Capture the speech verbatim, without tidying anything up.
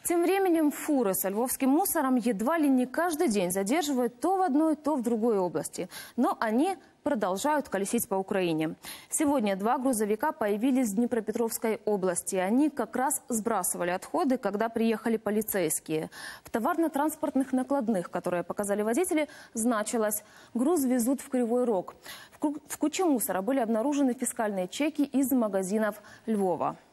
Тем временем фуры со львовским мусором едва ли не каждый день задерживают то в одной, то в другой области. Но они продолжают колесить по Украине. Сегодня два грузовика появились в Днепропетровской области. Они как раз сбрасывали отходы, когда приехали полицейские. В товарно-транспортных накладных, которые показали водители, значилось: груз везут в Кривой Рог. В куче мусора были обнаружены фискальные чеки из магазинов Львова.